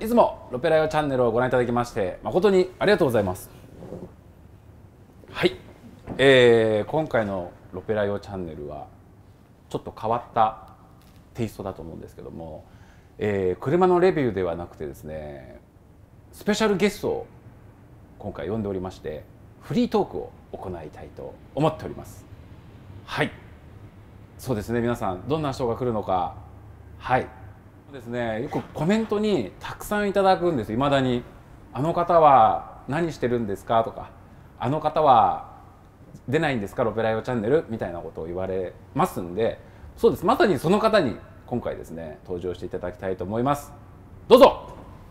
いつもロペライオチャンネルをご覧いただきまして誠にありがとうございます。はい、今回のロペライオチャンネルはちょっと変わったテイストだと思うんですけども、車のレビューではなくてですね、スペシャルゲストを今回呼んでおりましてフリートークを行いたいと思っております。はい、そうですね、皆さんどんな人が来るのか、はいですね、よくコメントにたくさんいただくんです。いまだにあの方は何してるんですかとか、あの方は出ないんですかロペライオチャンネルみたいなことを言われますんで、そうです、まさにその方に今回ですね登場していただきたいと思います。どうぞ。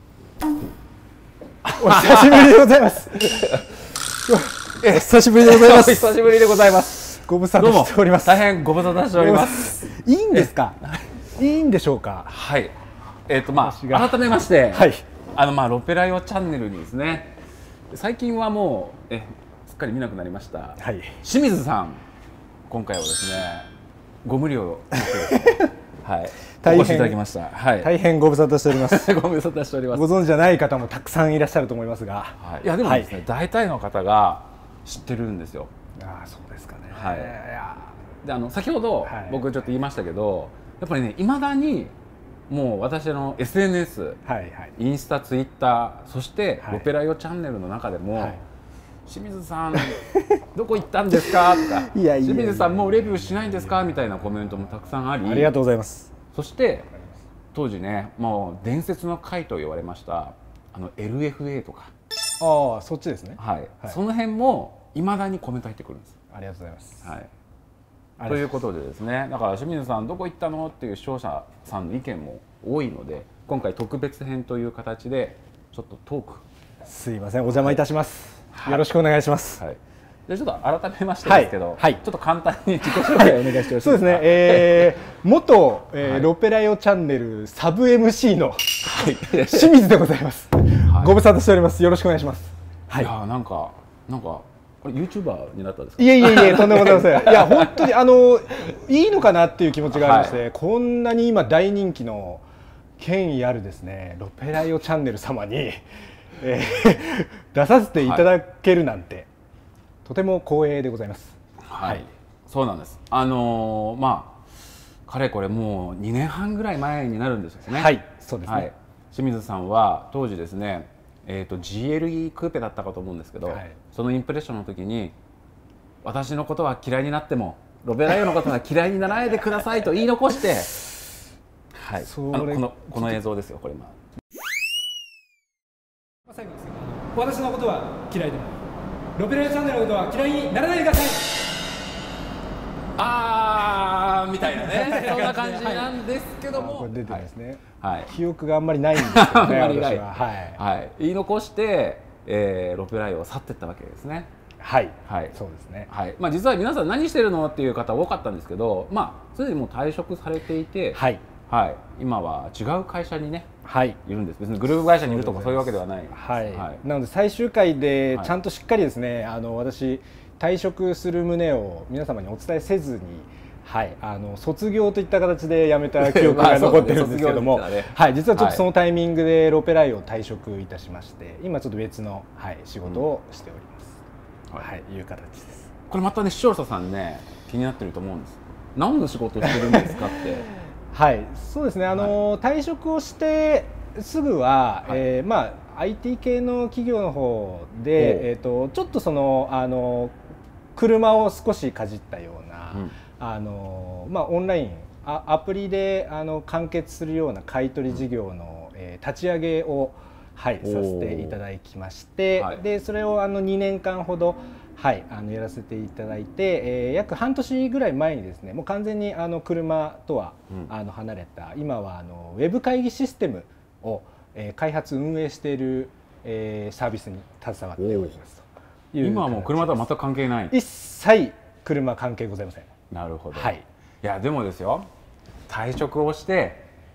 お久しぶりでございますお久しぶりでございます。 お久しぶりでございます。 ご無沙汰しております。 大変ご無沙汰しております。 いいんですか。いいんでしょうか。 はい。改めまして、 はい、 ロペライオチャンネルにですね、最近はもうすっかり見なくなりました、 はい、 清水さん、今回はですねご無理をはい、お越しいただきました。はい、 大変ご無沙汰しておりますご無沙汰しております。 ご存知じゃない方もたくさんいらっしゃると思いますが、 はい、いやでもですね、はい、大体の方が知ってるんですよ。 ああ、そうですかね。 はい、で先ほど、はい、僕ちょっと言いましたけど、やっぱりね、いまだにもう私の SNS、はいはい、インスタ、ツイッター、そして、はい、ロペライオチャンネルの中でも、はい、清水さんどこ行ったんですかとか清水さんもうレビューしないんですかみたいなコメントもたくさんあり、 ありがとうございます。 そして当時ね、もう伝説の回と言われましたLFA とか、 ああ、そっちですね。 はい、はい、その辺もいまだにコメント入ってくるんです。 ありがとうございます。 はい、ということでですね、だから清水さんどこ行ったのっていう視聴者さんの意見も多いので、今回特別編という形でちょっとトーク、 すいません、お邪魔いたします。はい、よろしくお願いします。 はい、でちょっと改めましてですけど、はいはい、ちょっと簡単に自己紹介をお願いしてよろしいですか。 そうですね、元、ロペライオチャンネルサブ MC の、はい、清水でございます。はい、ご無沙汰しております。よろしくお願いします。 はい、いやなんかこれ YouTuber になったんですか。 いえ、とんでもございません。いや本当にいいのかなっていう気持ちがありまして、はい、こんなに今大人気の権威あるですねロペライオチャンネル様に、出させていただけるなんて、はい、とても光栄でございます。 はい、はい、そうなんです。かれこれもう2年半ぐらい前になるんですよね。 はい、そうですね。はい、 清水さんは当時ですね、GLE クーペだったかと思うんですけど、はい、そのインプレッションの時に私のことは嫌いになってもロペライオのことは嫌いにならないでくださいと言い残して、はい、この映像ですよ、これ。 最後ですけど、私のことは嫌いでもロペライオチャンネルのことは嫌いにならないでください。 あーみたいなねそんな感じなんですけども、 これ出てますね。 はい、 記憶があんまりないんですけどね私は。 はい、言い残して、ロペライオを去っていったわけですね。 はい、はい、そうですね。 はい、実は皆さん何してるのっていう方多かったんですけど、すでにもう退職されていて、はい、はい、今は違う会社にね、はい、いるんです。別にグループ会社にいるとかそういうわけではない。 はい、はい、なので最終回でちゃんとしっかりですね、私退職する旨を皆様にお伝えせずに、はい、卒業といった形で辞めた記憶が残ってるんですけども、はい、実はちょっとそのタイミングでロペライオを退職いたしまして、今ちょっと別の、はい、仕事をしております。はい、いう形です。 これまたね、視聴者さんね気になってると思うんです。何の仕事をしてるんですかって。 はい、そうですね。退職をしてすぐは、はい、IT 系の企業の方で、ちょっとその車を少しかじったような、オンラインアプリで完結するような買取事業の、立ち上げを、はい、させていただきまして、はい、でそれを2年間ほど、はい、やらせていただいて、約半年ぐらい前にですね、もう完全に車とは、離れた、今はウェブ会議システムを、開発運営している、サービスに携わっておりますという。 今はもう車とは全く関係ない。 一切車関係ございません。 なるほど。 はい。 いやでもですよ、退職をして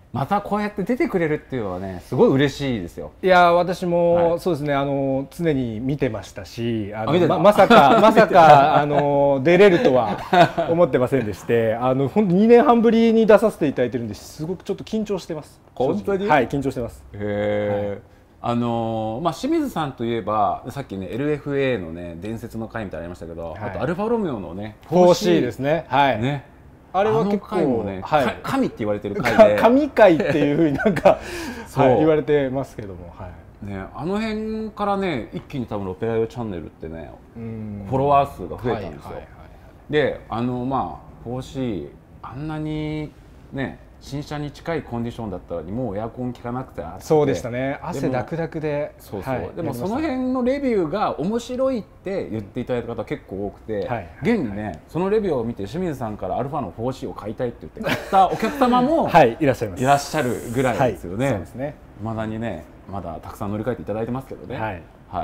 またこうやって出てくれるっていうのはねすごい嬉しいですよ。 いや私も、 はい、 そうですね常に見てましたしまさか出れるとは思ってませんでして本当2年半ぶりに出させていただいてるんですごくちょっと緊張してます。 本当にはい緊張してます。 へー、清水さんといえばさっきね LFA のね伝説の回みたいなのありましたけど、はい、あとアルファロメオのね 4C ですね。はいね、 あれは結構もね、はい、神って言われてる回で神回っていうふうになんかはい、言われてますけども、はいね、あの辺からね一気に多分ロペライオチャンネルってねフォロワー数が増えたんですよ。で4C あんなにね新車に近いコンディションだったのにもうエアコン効かなくてそうでしたね。汗ダクダクでそうそう、はい、でもその辺のレビューが面白いって言っていただいた方結構多くて、現にねそのレビューを見て清水さんからアルファの 4C を買いたいって言って買ったお客様もはいいらっしゃいます。 いらっしゃるぐらいですよね。 はい、そうですね。 未だにねまだたくさん乗り換えていただいてますけどね。はい、はい、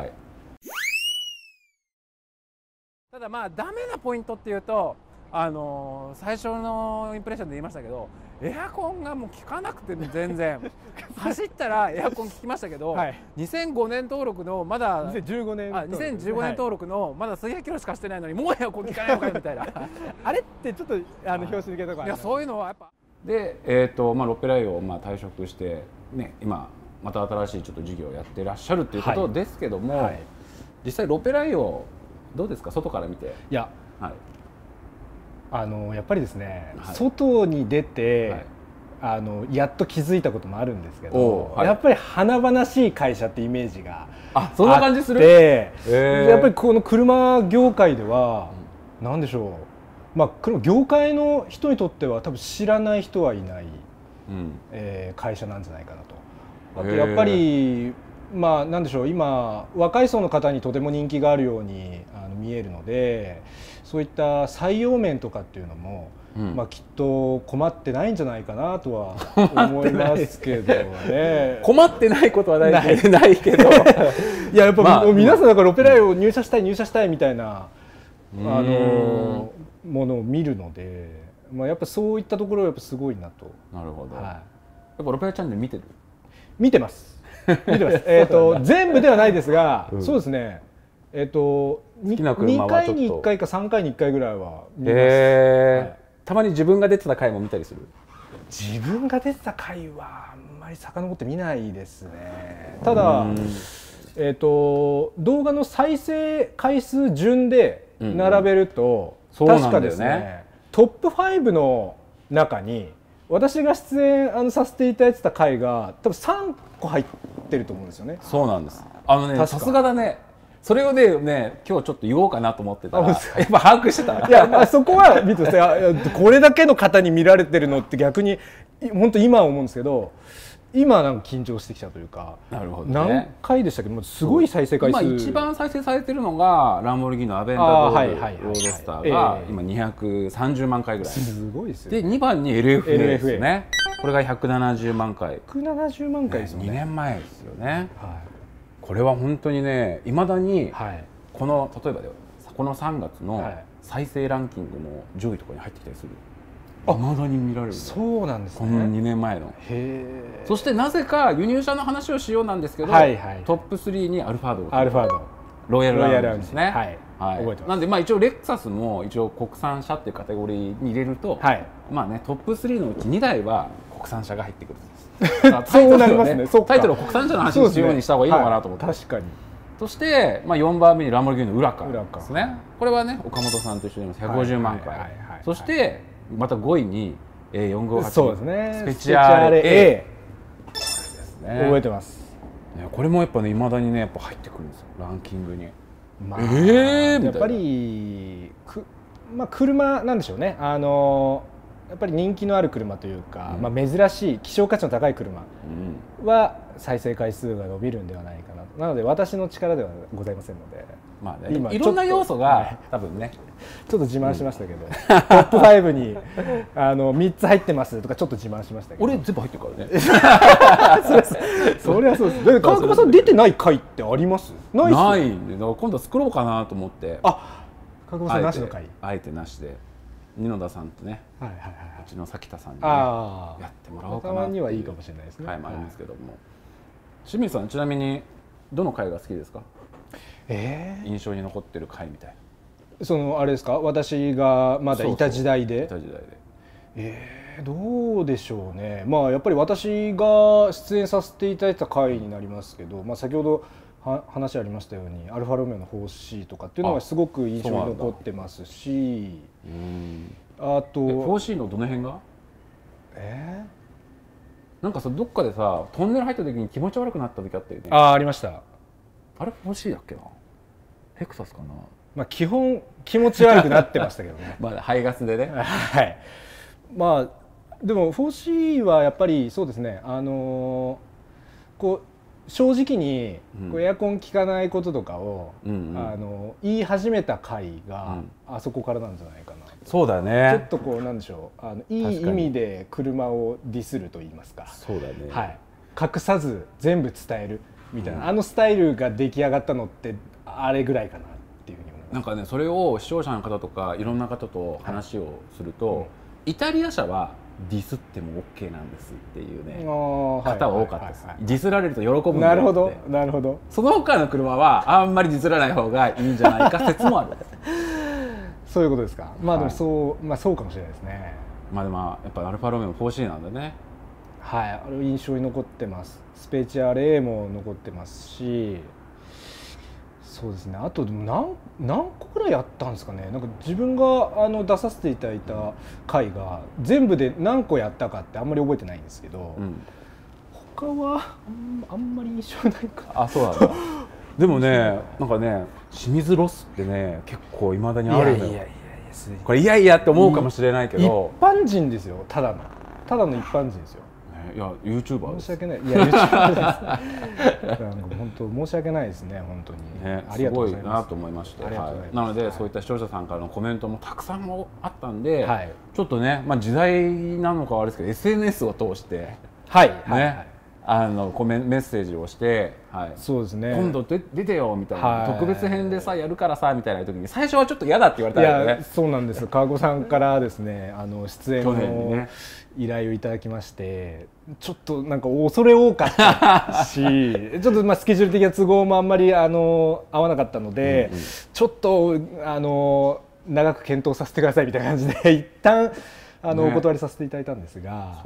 ただまあダメなポイントっていうと最初のインプレッションで言いましたけどエアコンがもう効かなくて全然走ったらエアコン効きましたけど、はい、2005年登録のまだ 2015年登録のまだ数百キロしかしてないのにもうエアコン効かないのかよみたいなあれってちょっと拍子抜けとかいやそういうのはやっぱで、ロペライオを退職してね今また新しいちょっと事業をやってらっしゃるということですけども、はいはい、実際ロペライオどうですか外から見て。 いや、 はいやっぱりですね、はい、外に出て、はい、やっと気づいたこともあるんですけど、はい、やっぱり華々しい会社ってイメージがあって、そんな感じする。やっぱりこの車業界では何でしょう、業界の人にとっては多分知らない人はいない、会社なんじゃないかなと。あとやっぱりなんでしょう、今若い層の方にとても人気があるように見えるので、そういった採用面とかっていうのも、きっと困ってないんじゃないかなとは思いますけどね。 困ってないことはないけどいややっぱ、皆さんだからロペライオ入社したいみたいなものを見るので、やっぱそういったところはやっぱすごいなと。 なるほど、はい、やっぱロペライオチャンネル見てます全部ではないですが、そうですね、2回に1回か3回に1回ぐらいは見ます。 たまに自分が出てた回も見たりする。 自分が出てた回はあんまり遡って見ないですね。ただ動画の再生回数順で並べると、確かですねトップ5の中に私が出演させていただいてた回が多分3個入ってると思うんですよね。 そうなんです。さすがだね。それをね今日ちょっと言おうかなと思ってたらやっぱ把握してた。 いやそこは見てこれだけの方に見られてるのって逆に本当今は思うんですけど、今なんか緊張してきちゃうというか。 なるほどね。 何回でしたっけ、すごい再生回数。 今一番再生されてるのがランボルギーニのアベンタドールロードスターが今230万回ぐらい。 すごいですよ。 で2番に LFA ですね。これが170万回。 170万回ですよね。 2年前ですよね。これは本当にね、いまだにこの例えばこの3月の再生ランキングの上位とかに入ってきたりする。いまだに見られる。 そうなんですね。 この2年前の。そしてなぜか輸入車の話をしようなんですけど、トップ3にアルファード、ロイヤルラウンジですね。なんで一応レクサスも一応国産車っていうカテゴリーに入れると、トップ3のうち2台は国産車が入ってくる。 そうなりますね。 タイトルを国産車の話にするようにした方がいいのかなと思って。 確かに。 そして4番目にランボルギーニのウラカですね。これはね岡本さんと一緒に150万回。そしてまた5位に458スペチアーレ A 覚えてます。 これもやっぱね未だにねやっぱ入ってくるんですよランキングに。 やっぱり車なんでしょうね。やっぱり人気のある車というか、珍しい希少価値の高い車は再生回数が伸びるんではないかなと。なので私の力ではございませんので、 今いろんな要素が多分ねちょっと自慢しましたけど、トップ5に3つ入ってますとかちょっと自慢しましたけど、 俺全部入ってるからね。 そりゃそうです。川久保さん出てない回ってあります？ ないんで今度作ろうかなと思って。 川久保さんなしの回。 あえてなしで。 二野田さんとね、 はいはいはいはうちの崎田さんに、ね、 あやってもらおうかたなまにはいいかもしれないですね。 回もありますけども、清水さんちなみにどの回が好きですか？印象に残ってる回みたいな。 そのあれですか、私がまだいた時代で。 いた時代で。 どうでしょうね。まあやっぱり私が出演させていただいた回になりますけど、まあ、先ほど話ありましたようにアルファロメオの 4C とかっていうのがすごく印象に残ってますし、あと 4C のどの辺が？なんかさ、どっかでさトンネル入った時に気持ち悪くなった時あったよね。 ありました。あれ 4C だっけな、ヘクサスかな。 まあ基本気持ち悪くなってましたけどねまあ排ガスでねはい。まあでも 4C はやっぱりそうですね、こう正直にこうエアコン効かないこととかを、言い始めた回があそこからなんじゃないかな。 そうだね。 ちょっとこうなんでしょう、いい意味で車をディスると言いますか。 そうだね。 はい。隠さず全部伝えるみたいな、スタイルが出来上がったのってあれぐらいかなっていうふうに思います。 なんかね、それを視聴者の方とかいろんな方と話をすると、イタリア車はディスっても OK なんですっていうね方は多かったです。ディスられると喜ぶんだよって。 なるほどなるほど。 その他の車はあんまりディスらない方がいいんじゃないか説もあるそういうことですか。まあでもそう、まあそうかもしれないですね。 まあでもやっぱアルファロメオ 4C なんだね。 はい、あれ印象に残ってます。スペチアレも残ってますし、そうですね。あと何個ぐらいやったんですかね。なんか自分が出させていただいた回が全部で何個やったかってあんまり覚えてないんですけど、他はあんまり印象ないか。 あ、そうなんだ。でもね、なんかね、清水ロスってね、結構いまだにあるのよ。これいやいやって思うかもしれないけど、 一般人ですよ。ただの一般人ですよ。 いや、YouTuber 申し訳ない。いや、YouTuber です。本当申し訳ないですね、本当に。 ね、 ありがとうございます。 すごいなと思いました。なので、そういった視聴者さんからのコメントもたくさんあったんで、ちょっとね、まあ時代なのかはあれですけど、SNS を通して、ね、メッセージをして、 そうですね。 今度出てよみたいな、特別編でさやるからさみたいな時に最初はちょっと嫌だって言われたんだよね。 そうなんです。川子さんからですね、出演の依頼をいただきまして、ちょっとなんか恐れ多かったし、ちょっとまあスケジュール的な都合もあんまり合わなかったので、ちょっと長く検討させてくださいみたいな感じで一旦お断りさせていただいたんですが、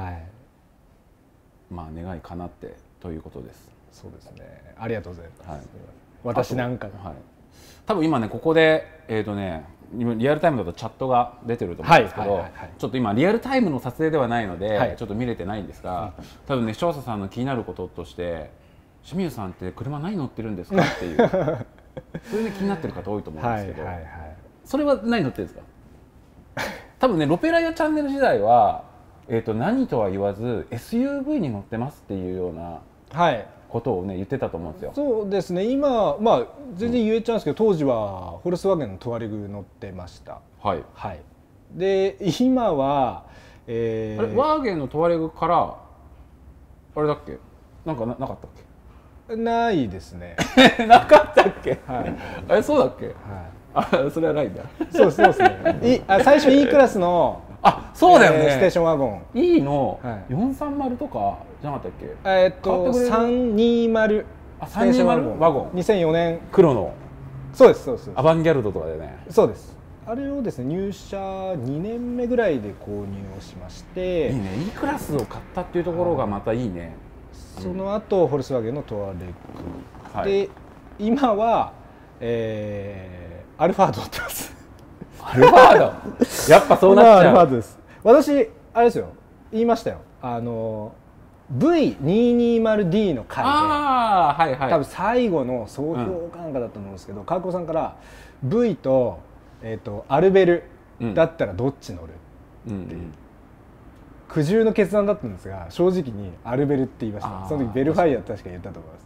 まあ願い叶ってということです。 そうですね。ありがとうございます。私なんか多分今ねここでリアルタイムだとチャットが出てると思うんですけど、ちょっと今リアルタイムの撮影ではないのでちょっと見れてないんですが、多分ね視聴者さんの気になることとして清水さんって車何乗ってるんですかっていうそれで気になってる方多いと思うんですけど、それは何乗ってるんですか？多分ねロペライアチャンネル時代は何とは言わず SUV に乗ってますっていうようなことをね言ってたと思うんですよ。 そうですね。今まあ全然言えちゃうんですけど、当時はフォルクスワーゲンのトワレグ乗ってました。 はい。 で今は、 あれワーゲンのトワレグからあれだっけ？なんかなかったっけ？ないですね。 なかったっけ？あれそうだっけ？あ、それはないんだ。 そうですね。最初 E クラスのそうだよね。 ステーションワゴン E の430とかじゃなかったっけ ？320 ステーションワゴン 2004年黒のそうですアバンギャルドとかでね。 そうです。あれをですね入社2年目ぐらいで購入をしまして、 いいね。E クラスを買ったっていうところがまたいいね。 その後フォルクスワーゲンのトワレグで今はアルファード乗ってます。 アルファードやっぱそうなっちゃう。 アルファードです。私あれですよ、言いましたよ。V220D の回で、多分最後の総評かなんかだったと思うんですけど、川子さんから V とアルベルだったらどっち乗るっていう苦渋の決断だったんですが、正直にアルベルって言いました。その時ベルファイア確か言ったと思います。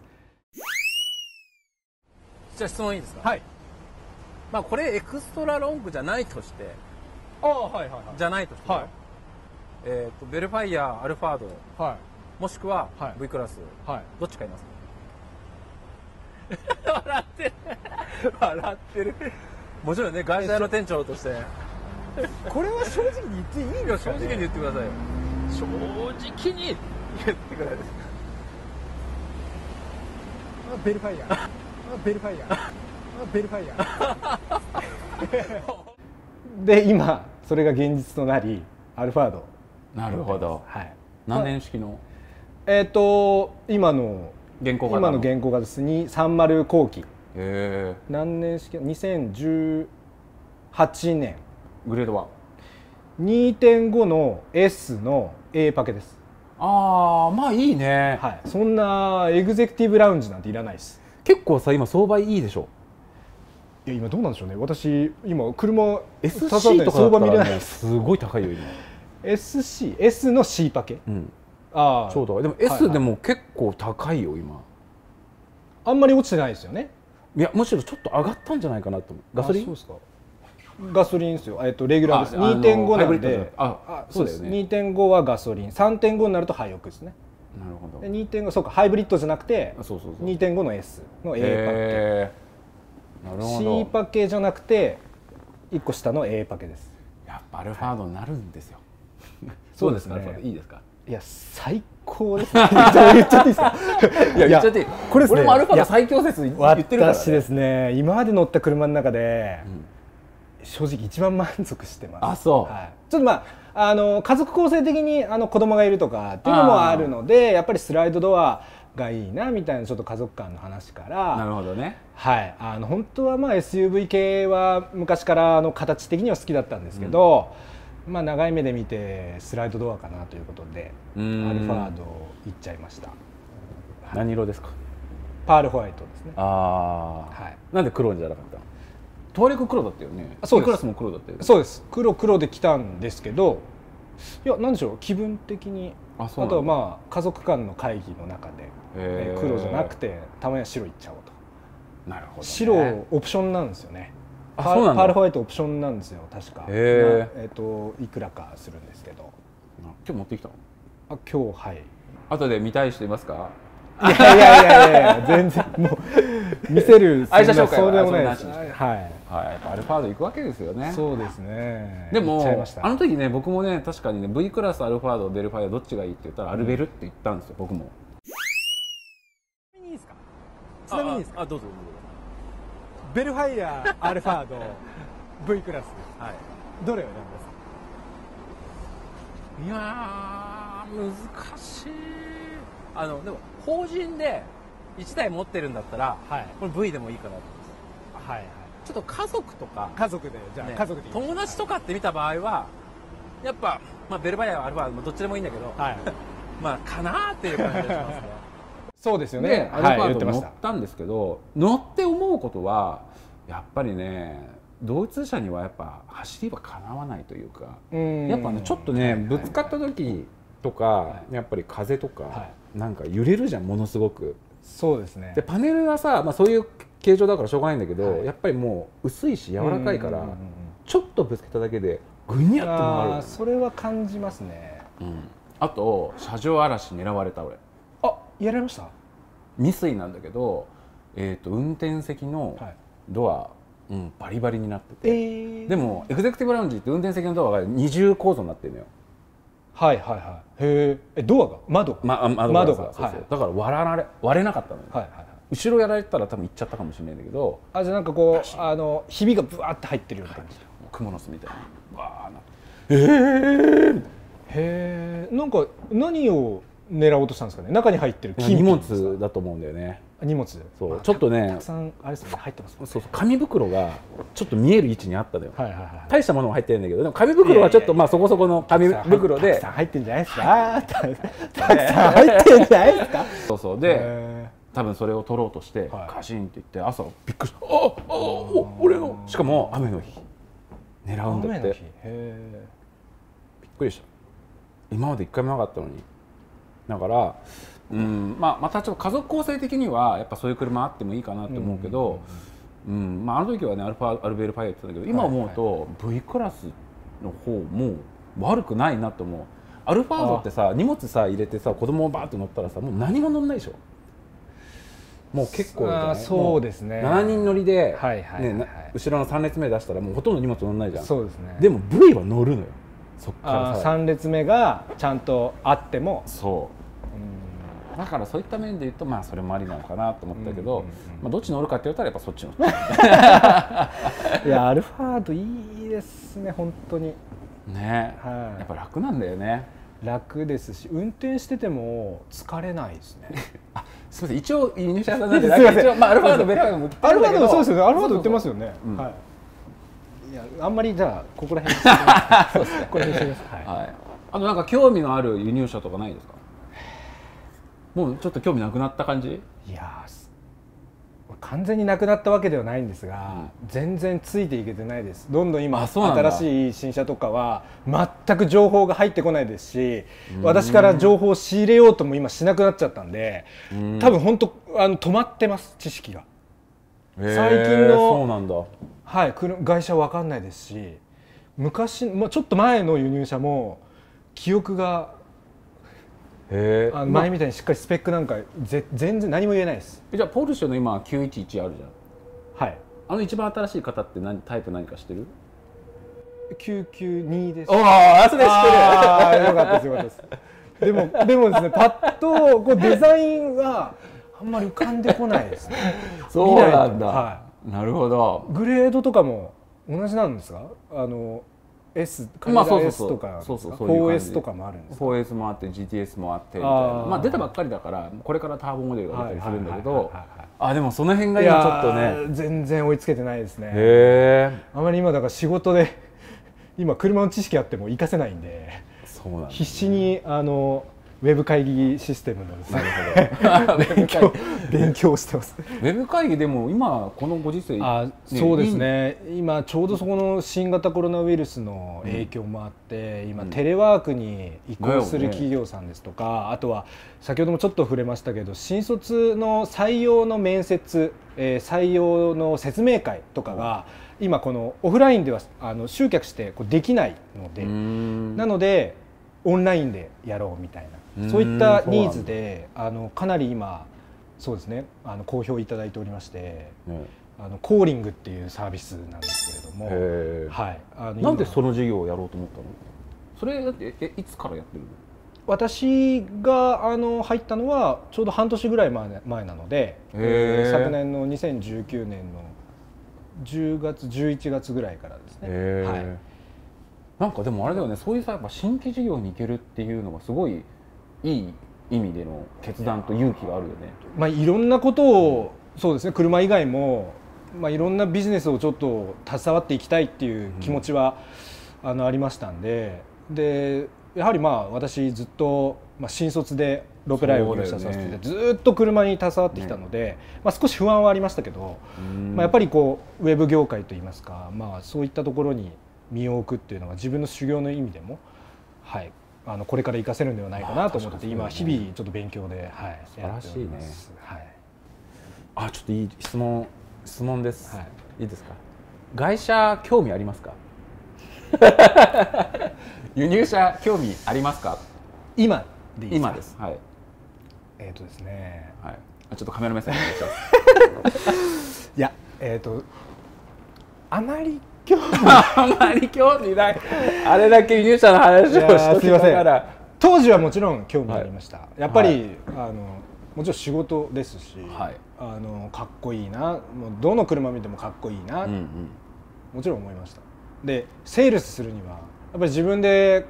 じゃあ質問いいですか？はい。まあこれエクストラロングじゃないとして、じゃないとして、ベルファイア、アルファード、もしくは V クラス、どっち買いますか？笑ってるもちろんね、会社の店長としてこれは正直に言っていいんですかね。 正直に言ってくださいよ。正直に言ってください。 ベルファイアベルファイアベルファイアで今それが現実となりアルファード。 なるほど。 はい。 何年式の？ 今の現行型の。 今の現行型ですに30後期。 へえ。 何年式？2018年。 グレードは 2.5 の S の A パケです。 ああ、まあいいね。 はい。そんなエグゼクティブラウンジなんていらないです。 結構さ今相場いいでしょ。 いや今どうなんでしょうね。私今車 SC とかだったらねすごい高いよ今。 S の C パケ。 うん。 ああ。 そうだ。でも S でも結構高いよ今。 あんまり落ちてないですよね。 いやむしろちょっと上がったんじゃないかなと思う。ガソリン？ そうですか。ガソリンですよ。レギュラーです。2.5 なんで。 そうだよね。 2.5 はガソリン。3.5 になると廃屋ですね。 なるほど。 で 2.5 そうかハイブリッドじゃなくて 2.5 の S の A パケ。 なるほど。 C パケじゃなくて1個下の A パケです。 やっぱアルファードになるんですよ。 そうですね。 いいですか？ いや最高ですね。言っちゃっていいですか？ いや言っちゃっていい。 これですね。 俺もアルファード最強説言ってるからね。 私ですね今まで乗った車の中で正直一番満足してます。 あ、そう。 はい、ちょっとまあ家族構成的に子供がいるとかっていうのもあるのでやっぱりスライドドアがいいなみたいなちょっと家族間の話から。 なるほどね。はい。 本当はまあ SUV 系は昔から形的には好きだったんですけど、まあ長い目で見てスライドドアかなということでアルファードいっちゃいました。 何色ですか？ パールホワイトですね。 ああ。はい。なんで黒じゃなかったの？トワレグ黒だったよね。 そうです。 クラスも黒だったよね。 そうです。黒で来たんですけど、いやなんでしょう気分的に。あとはまあ家族間の会議の中で黒じゃなくてたまには白いっちゃおうと。なるほど、ね。白オプションなんですよね。パールホワイトオプションなんですよ確か。いくらかするんですけど。 今日持ってきたの？ 今日はい。 後で見たい人いますか？ いや全然もう見せる愛車紹介そうでもないです。 はい。アルファード行くわけですよね。 そうですね。 でもあの時ね僕もね確かにね V クラスアルファードベルファイアどっちがいいって言ったらアルベルって言ったんですよ僕も。 いいですか？ちなみにいいですか？ どうぞ。 ベルファイアアルファード V クラス。はい。どれを選びますか？ いやー難しい。でも法人で1台持ってるんだったら、これ V でもいいかなと思います。はいはい。ちょっと家族とか家族でじゃあ家族で友達とかって見た場合はやっぱまあベルファイアアルファードどっちでもいいんだけど、まあかなーっていう感じがしますね。 そうですよね。 アルファード乗ったんですけど、乗って思うことはやっぱりね同一車にはやっぱ走りはかなわないというか、やっぱねちょっとねぶつかった時とかやっぱり風とかなんか揺れるじゃんものすごく。 そうですね。 でパネルはさ、まあ、そういう形状だからしょうがないんだけど、やっぱりもう薄いし柔らかいからちょっとぶつけただけでグニャって曲がる。 それは感じますね。 あと車上荒らし狙われた俺。 やられました？ 未遂なんだけど、運転席のドア、バリバリになってて、でもエグゼクティブラウンジって運転席のドアが二重構造になってるのよ。 はいはいはい。へえ。ドアが窓が窓がだから割れなかったのよ。後ろやられたら多分行っちゃったかもしれないんだけど、 じゃあなんかこうひびがブワーって入ってるような感じ。 クモの巣みたいにわーなって。 へえ。なんか何を狙おうとしたんですかね。中に入ってる荷物だと思うんだよね。 荷物。 そうちょっとねたくさんあれですね入ってます。 そう紙袋がちょっと見える位置にあったのよ。大したものは入ってるんだけど、でも紙袋はちょっとまあそこそこの紙袋で。 たくさん入ってんじゃないですか。たくさん入ってんじゃないですか。 そうそうで多分それを取ろうとしてカシンって言って朝びっくりした。俺のしかも雨の日狙うんだって。びっくりした。今まで一回もなかったのに。だからまたちょっと家族構成的にはやっぱそういう車あってもいいかなと思うけど、あの時はねアルベルファイアって言ってたけど、今思うと V クラスの方も悪くないなと思う。アルファードってさ荷物さ入れてさ子供をバーッと乗ったらさもう何も乗んないでしょ。 もう結構じゃない？ そうですね。 7人乗りで、 はいはいはいはい、 後ろの3列目出したらもうほとんど荷物乗んないじゃん。 そうですね。 でも V は乗るのよ。そっからさ 3列目がちゃんとあっても、 だからそういった面で言うとまあそれもありなのかなと思ったけど、まあどっち乗るかって言ったらやっぱそっち乗る。 いやアルファードいいですね本当にね、 はい、 やっぱ楽なんだよね。 楽ですし運転してても疲れないですね。 あ、すみません、一応輸入車なんで一応まあアルファードベラードも売ってるんだけど、 アルファードそうですよね、アルファード売ってますよね。はい。いやあんまりじゃあここら辺にそうですね。これにしてみます。はい。 あとなんか興味のある輸入車とかないですか？もうちょっと興味なくなった感じ？ いや完全になくなったわけではないんですが、全然ついていけてないです。どんどん今新しい新車とかは全く情報が入ってこないですし、私から情報を仕入れようとも今しなくなっちゃったんで、多分本当止まってます知識が。最近のそうなんだ、 はい、外車わかんないですし、昔、ちょっと前の輸入車も記憶が前みたいにしっかりスペックなんか全然何も言えないです。 じゃあポルシェの今911あるじゃん。 はい。 一番新しい方ってタイプ何か知ってる ？992です。 おお、それ知ってる。 ああ、よかったですよかったです。でもですね、パッとこうデザインはあんまり浮かんでこないですね。 そうなんだ。 はい。 なるほど。 グレードとかも同じなんですか？S、カナダ S とか 4S とかもあるんですか？ 4S もあって GTS もあってみたいな、まあ出たばっかりだからこれからターボモデルが出たりするんだけど、でもその辺が今ちょっとね全然追いつけてないですね。 あまり今だから仕事で今車の知識あっても活かせないんで、 そうなんですね、 必死にウェブ会議システムのですね勉強してます。 ウェブ会議でも今このご時世、 そうですね、今ちょうどそこの新型コロナウイルスの影響もあって、今テレワークに移行する企業さんですとか、あとは先ほどもちょっと触れましたけど新卒の採用の面接、採用の説明会とかが今このオフラインでは集客してできないので、なのでオンラインでやろうみたいな、そういったニーズでかなり今そうですね好評いただいておりまして、コーリングっていうサービスなんですけれども、はい、 なんでその事業をやろうと思ったの？それいつからやってるの？ 私が入ったのはちょうど半年ぐらい前なので、昨年の2019年の10月11月ぐらいからですね。はい、 なんかでもあれだよね、そういうさやっぱ新規事業に行けるっていうのがすごいいい意味での決断と勇気があるよね。 いろんなことをそうですね、車以外もいろんなビジネスをちょっと携わっていきたいっていう気持ちは、ありましたんで、やはり私ずっと新卒でロペライを入社させて、ずっと車に携わってきたので、少し不安はありましたけど、やっぱりウェブ業界といいますか、そういったところに身を置くっていうのが自分の修行の意味でも、はい、これから活かせるんではないかなと思って今日々ちょっと勉強で、はい、 素晴らしいね。 はい、 ちょっといい質問です、いいですか？外車興味ありますか？輸入車興味ありますか？ 今でいいですか？ 今です。はい。 ですね。 はい。ちょっとカメラ目線お願いします。 いやあまり興味ない。あれだけ輸入車の話をしてきたから。 当時はもちろん興味ありました。やっぱりもちろん仕事ですし、かっこいいな、もうどの車見てもかっこいいな、もちろん思いました。でセールスするにはやっぱり自分で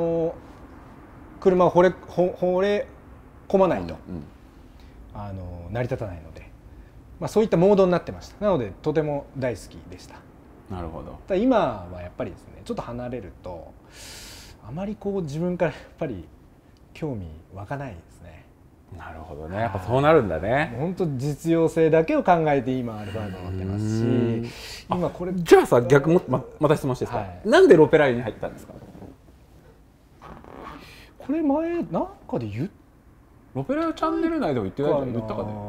車を惚れ込まないと、成り立たないので、そういったモードになってました。なのでとても大好きでした。 なるほど。 ただ今はやっぱりですね、ちょっと離れるとあまり自分からやっぱり興味湧かないですね。 なるほどね。やっぱそうなるんだね。 本当実用性だけを考えて今アルファード乗ってますし、今これじゃあさ逆もまた質問していいですか？なんでロペライに入ったんですか？ これ前なんかでロペライチャンネル内でも言ってないじゃん。言ったかね。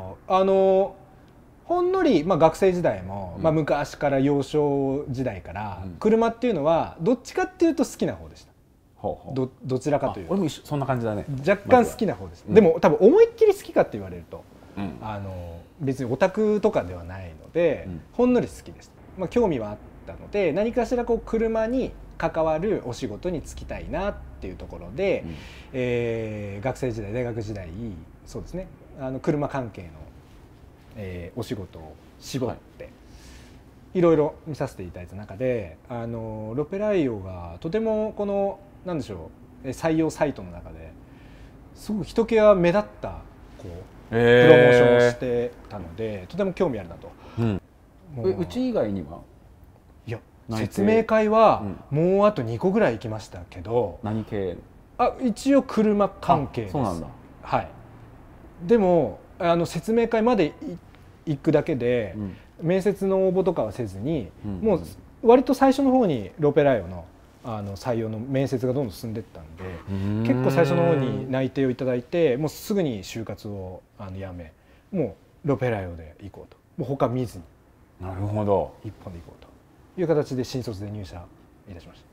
ほんのり、学生時代も、昔から幼少時代から、車っていうのはどっちかっていうと好きな方でした。どちらかというと俺もそんな感じだね。 若干好きな方です。でも多分思いっきり好きかって言われるとうん別にオタクとかではないので、 うんほんのり好きでした、まあ、興味はあったので何かしらこう車に関わるお仕事に就きたいなっていうところで、学生時代大学時代そうですね車関係の、お仕事を絞って、いろいろ見させていただいた中でロペライオがとてもこのなんでしょう採用サイトの中ですごくひときわ目立ったこうプロモーションをしてたのでとても興味あるなと。もうち以外にはいや内定説明会はもうあと2個ぐらい行きましたけど、 何系？ 一応車関係です。 そうなんだ。 はい。でも説明会まで行くだけで、面接の応募とかはせずに、もう割と最初の方にロペライオの採用の面接がどんどん進んでいったんで、結構最初の方に内定をいただいて、もうすぐに就活をやめ、もうロペライオで行こうと、もう他見ずになるほど。 一本で行こうという形で新卒で入社いたしました。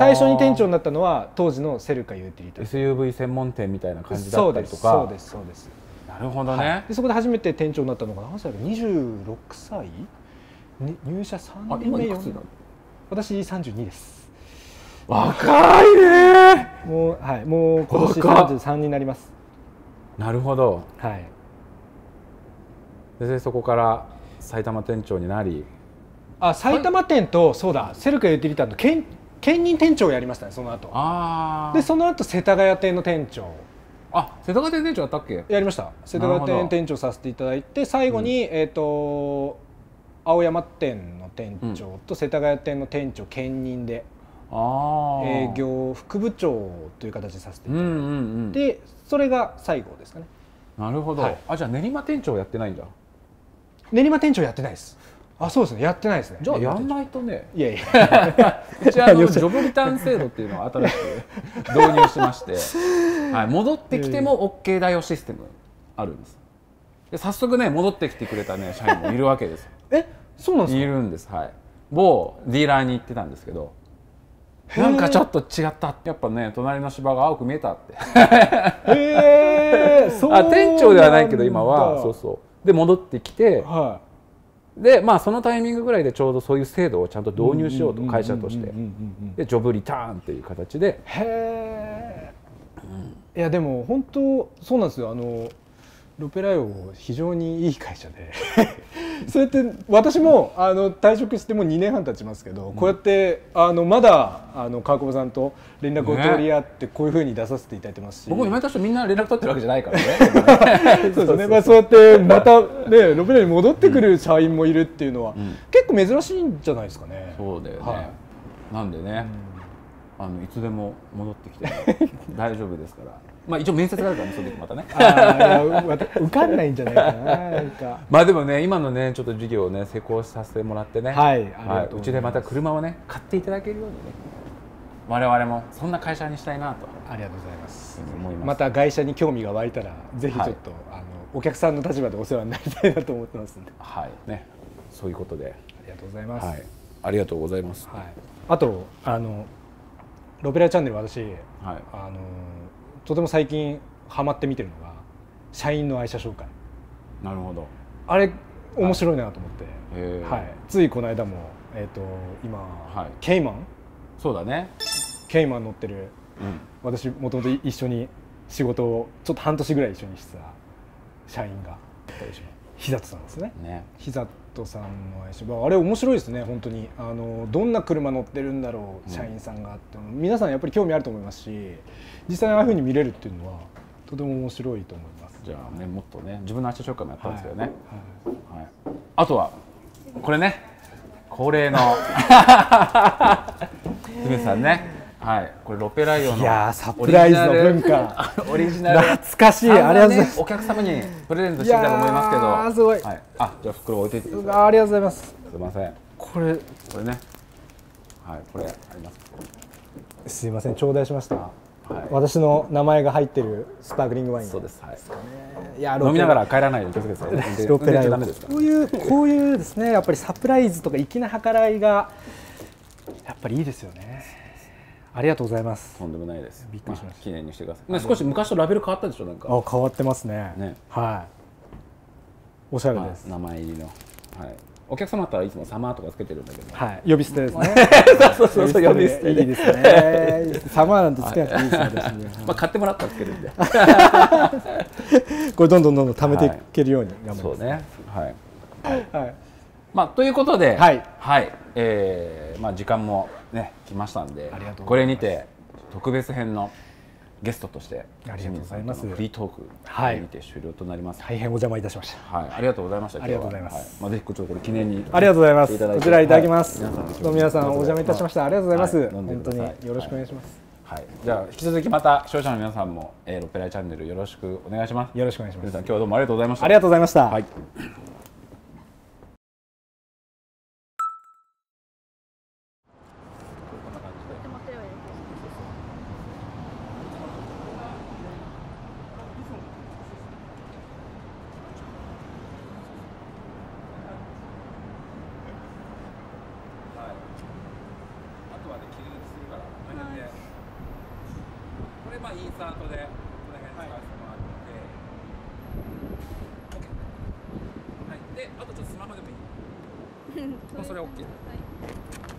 最初に店長になったのは当時のセルカユーティリティ SUV 専門店みたいな感じだったりとか。 そうですそうです。 なるほどね。 でそこで初めて店長になったのが何歳だろう、26歳入社3年目4年。私32です。 若いね。 もうはい、もう今年33になります。 なるほど。 はい。 でそこから埼玉店長になり、 埼玉店とそうだセルカユーティリティの兼任店長をやりましたね、その後。でその後世田谷店の店長。 世田谷店店長やったっけ？ やりました。世田谷店店長させていただいて、最後に、青山店の店長と世田谷店の店長兼任で営業副部長という形でさせていただいて、でそれが最後ですかね。 なるほど。じゃあ練馬店長やってないんだ。 練馬店長やってないです。そうですね、やってないですね。 じゃあやんないとね。 いやいやうちジョブリターン制度っていうのを新しく導入しまして、戻ってきても OK だよシステムあるんです。で早速ね戻ってきてくれたね社員もいるわけです。 そうなんですか？ いるんです。はい。某ディーラーに行ってたんですけど、なんかちょっと違った。やっぱね隣の芝が青く見えたって。店長ではないけど今はそうで戻ってきて。でそのタイミングぐらいでちょうどそういう制度をちゃんと導入しようと会社としてでジョブリターンっていう形で。 いやでも本当そうなんですよ。ロペライオ非常にいい会社でそうやって私も退職してもう2年半経ちますけど、こうやってまだ川久保さんと連絡を取り合ってこういうふうに出させていただいてますし、 僕も今た人みんな連絡取ってるわけじゃないからね。 そうですね。そうやってまたねロペライオに戻ってくる社員もいるっていうのは結構珍しいんじゃないですかね。 そうだよね。なんでねいつでも戻ってきて大丈夫ですから。一応面接があるからね、その時またね。 受かんないんじゃないかな。なんかでもね、今のねちょっと授業をね成功させてもらってね、うちでまた車をね買っていただけるようにね、我々もそんな会社にしたいなと。 ありがとうございます。 思います。 また会社に興味が湧いたらぜひちょっとお客さんの立場でお世話になりたいなと思ってますんで。 はいね、そういうことでありがとうございます。 ありがとうございます。 あとロペラチャンネル私とても最近ハマって見てるのが社員の愛車紹介。 なるほど。 あれ面白いなと思って、ついこの間も今、ケイマン、 そうだね、 ケイマン乗ってる、私もともと一緒に仕事をちょっと半年ぐらい一緒にしてた社員が日里さんですね。日里さんの愛車、あれ面白いですね本当に。どんな車乗ってるんだろう社員さんがって、皆さんやっぱり興味あると思いますし、実際にああいうふうに見れるっていうのはとても面白いと思います。 じゃあね、もっとね自分の愛車紹介もやったんですけどね。あとはこれね、恒例の姫さんね。これロペライオのサプライズの文化オリジナル懐かしい。ありがとうございます。 お客様にプレゼントしてきたと思いますけど。 すごい。 じゃあ袋置いていてください。 ありがとうございます。 すみません。 これね、 これあります。 すみません、頂戴しました。私の名前が入ってるスパークリングワイン。 そうです。 飲みながら帰らないで気をつけてください。 ロペライオこういうですね、やっぱりサプライズとか粋な計らいがやっぱりいいですよね。ありがとうございます。 とんでもないです。 びっくりしました。 記念にしてください。少し昔とラベル変わったでしょ、なんか。 変わってますね。 おしゃれです。 名前入りの、はい、お客様とはいつもサマーとかつけてるんだけど、 はい、呼び捨てですね。 そう呼び捨てでいいですね。サマーなんてつけなくていいですよ、私ね。 まあ買ってもらったらつけるんでこれどんどん貯めていけるように頑張ります。 そうね、はい、 はい。 まあということで、 はい、 まあ時間もね来ましたんで、 ありがとうございます。 これにて特別編のゲストとしてありがとうございます。 フリートークにて終了となります。 大変お邪魔いたしました。 はい、ありがとうございました。 ありがとうございます。 まあぜひちょっとこれ記念にありがとうございます。こちらいただきます。 どう皆さんお邪魔いたしました。ありがとうございます。 飲んで本当ください。 によろしくお願いします。 はい、じゃあ引き続きまた視聴者の皆さんもロペライチャンネルよろしくお願いします。 よろしくお願いします。 皆さん今日はどうもありがとうございました。 ありがとうございました。 はい。これまあインサートでこの辺使わせてもらって、はい、であとちょっとスマホでもいい。もうそれ OK。